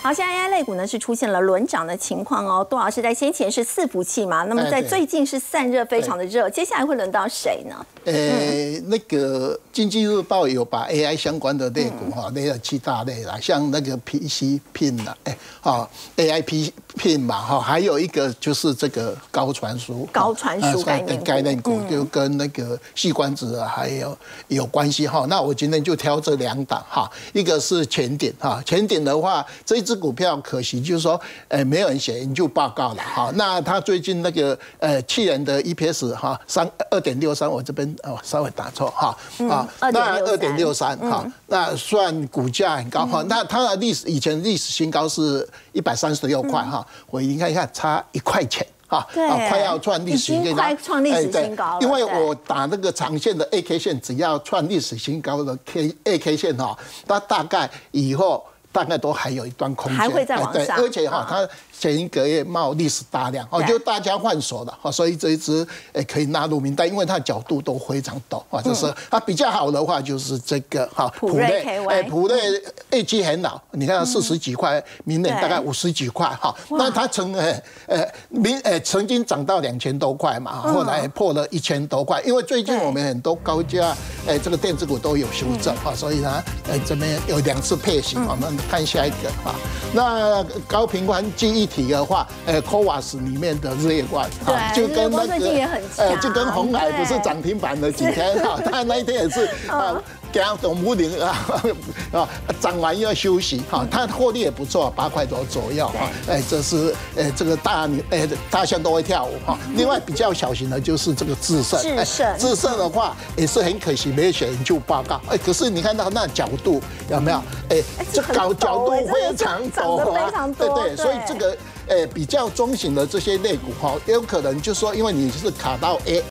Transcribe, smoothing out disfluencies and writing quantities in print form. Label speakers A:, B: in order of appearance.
A: 好，现在 AI 类股呢是出现了轮涨的情况哦。杜老师在先前是伺服器嘛，那么在最近是散热非常的热，接下来会轮到谁呢？
B: 那个经济日报有把 AI 相关的类股哈列了7大类啦，像那个 PC Pin 啦，AI Pin 嘛哈，还有一个就是这个高传输概念股，就跟那个矽光子还有关系哈。那我今天就挑这2档哈，一个是前鼎哈，前鼎的话这一只股票可惜就是说没有人写研究报告了哈。那它最近那个去年的 EPS 哈2.63，我这边稍微打错哈那2.63哈，那算股价很高哈。那它的以前历史新高是136块哈，我应该看差1块钱。快要创历史新高，
A: 快创历史新高了。
B: 因为我打那个长线的 AK 线，只要创历史新高的 AK 线哈，它大概以后大概都还有一段空间，
A: 还会再往上。
B: 而且它前1个月冒历史大量，就大家换手了，所以这一支可以纳入名单，因为它的角度都非常陡，就是它比较好的话就是这个
A: 普瑞 KY，
B: 普瑞业绩很好，你看40几块，明年大概50几块那它曾经涨到2000多块嘛，后来破了1000多块，因为最近我们很多高价这个电子股都有修正所以呢这边有2次配型，我们看下一个那高频宽记忆体的话，CoWAS 里面的日月光就跟那个就跟鸿海不是涨停板了几天它那一天也是给它董武林涨完要休息它获利也不错，8块多左右这是这个大象都会跳舞另外比较小型的就是这个智胜的话也是很可惜没有写研究报告可是你看到那角度有没有这角度非常陡对，所以这个比较中型的这些类股有可能就是说，因为你是卡到